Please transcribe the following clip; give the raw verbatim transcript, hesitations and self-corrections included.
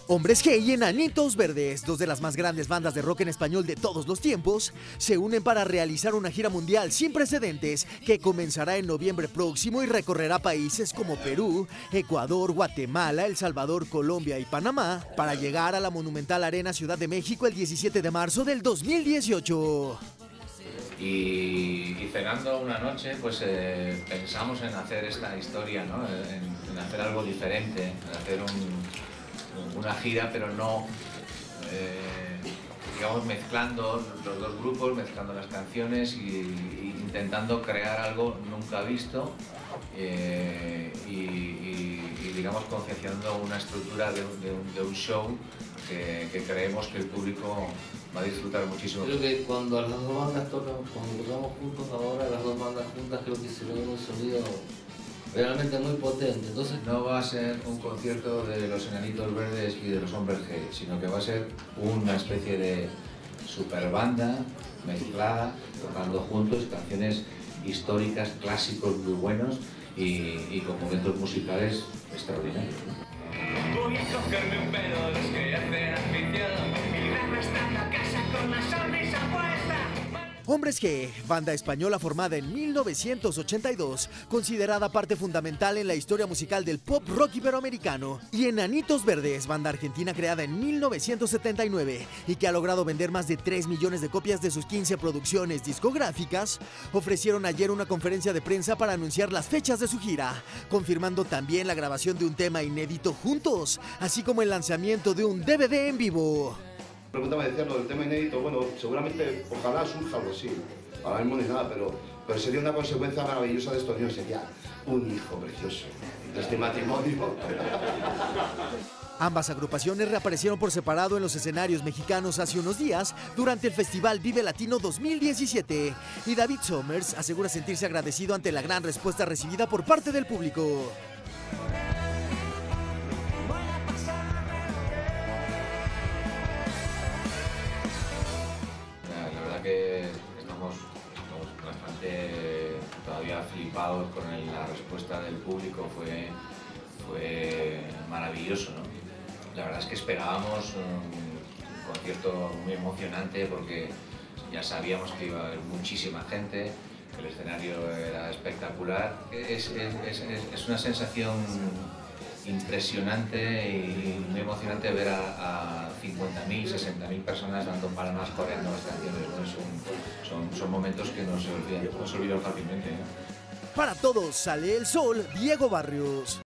Hombres G y Enanitos Verdes, dos de las más grandes bandas de rock en español de todos los tiempos, se unen para realizar una gira mundial sin precedentes que comenzará en noviembre próximo y recorrerá países como Perú, Ecuador, Guatemala, El Salvador, Colombia y Panamá para llegar a la monumental Arena Ciudad de México el diecisiete de marzo del dos mil dieciocho. Y, y cenando una noche, pues eh, pensamos en hacer esta historia, ¿no? en, en hacer algo diferente, en hacer un, una gira, pero no, eh, digamos, mezclando los dos grupos, mezclando las canciones y, y intentando crear algo nunca visto eh, y, y, y, digamos, confeccionando una estructura de, de, un, de un show que, que creemos que el público va a disfrutar muchísimo. Creo que cuando las dos bandas tocan, cuando tocamos juntos ahora, las dos bandas juntas, creo que se ve un sonido realmente muy potente. Entonces no va a ser un concierto de los Enanitos Verdes y de los Hombres G, sino que va a ser una especie de super banda mezclada, tocando juntos canciones históricas, clásicos muy buenos y, y con momentos musicales extraordinarios. Voy a cogerme un pelo de los que hacen afición y irme estando a casa con la sonrisa puesta. Hombres G, banda española formada en mil novecientos ochenta y dos, considerada parte fundamental en la historia musical del pop rock iberoamericano, y Enanitos Verdes, banda argentina creada en mil novecientos setenta y nueve y que ha logrado vender más de tres millones de copias de sus quince producciones discográficas, ofrecieron ayer una conferencia de prensa para anunciar las fechas de su gira, confirmando también la grabación de un tema inédito juntos, así como el lanzamiento de un D V D en vivo. Pregunta me decía lo del tema inédito, bueno, seguramente, ojalá surja algo así, ahora mismo ni nada, pero, pero sería una consecuencia maravillosa de estos días, sería un hijo precioso de este matrimonio. Ambas agrupaciones reaparecieron por separado en los escenarios mexicanos hace unos días durante el Festival Vive Latino dos mil diecisiete, y David Somers asegura sentirse agradecido ante la gran respuesta recibida por parte del público. Que estamos, estamos bastante todavía flipados con el, la respuesta del público, fue, fue maravilloso, ¿no? La verdad es que esperábamos un, un concierto muy emocionante porque ya sabíamos que iba a haber muchísima gente, que el escenario era espectacular. Es, es, es, es una sensación impresionante y muy emocionante ver a, a cincuenta mil, sesenta mil personas dando palmas, coreando las canciones, ¿no? son, son, son momentos que no se olvidan, no se olvidan fácilmente, ¿no? Para todos sale el sol, Diego Barrios.